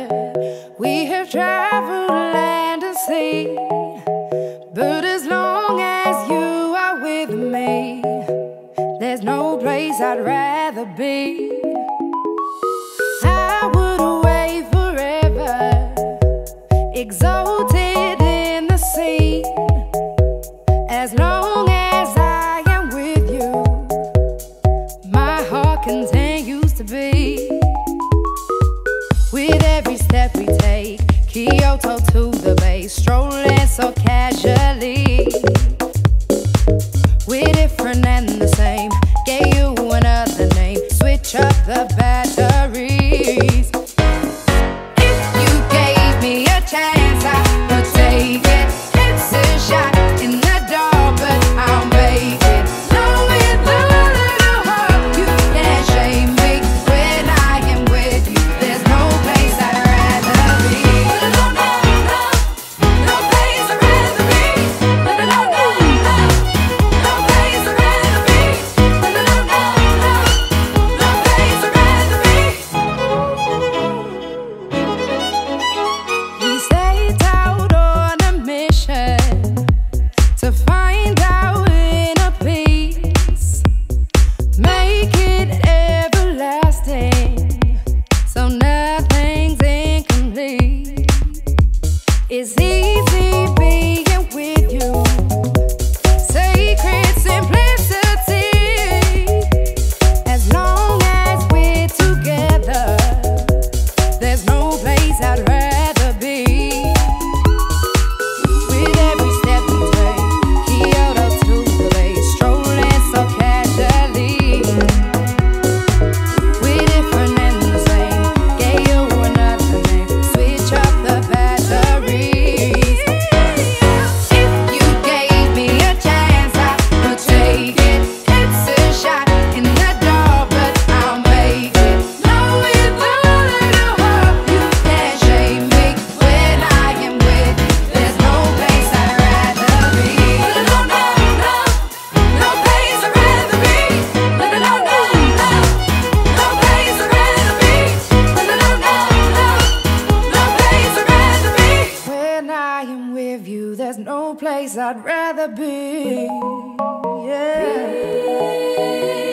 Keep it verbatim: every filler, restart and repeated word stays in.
We have traveled land and sea, but as long as you are with me, there's no place I'd rather be. I would away forever, exalted in the sea. As long as I am with you, my heart continues to beat. With every step we take, Kyoto to the bay, strolling so casually. We're different and the same, gave you another name, switch up the batteries. If you gave me a chance, I would take it. It's a shot in the dark, but I'll make it. Knowing the little heart, you can't shame me. When I am with you, there's no place I'd rather be. No, no, no, no place I'd rather be. No, no, no, no, no place I'd rather be. No, no, no, no, no place I'd rather be. We set out on a mission to find our inner peace, make it everlasting, so nothing's incomplete. It's easy being with you, sacred simplicity. As long as we're together, there's no place I'd rather be. With every step we take, Kyoto to the bay, strolling so casually. We're different and the same, gave you another name, switch up the batteries. If you gave me a chance, I would take it. It's a shot in the dark, but I'll make it. Knowing the little heart, you can't shame me. When I am with you, there's no place I'd rather be. No, no, no, no place I'd rather be. No, no, no, no, no place I'd rather be. No, no, no, no, no place I'd rather be. When I am with you, there's no place I'd rather be. Yeah.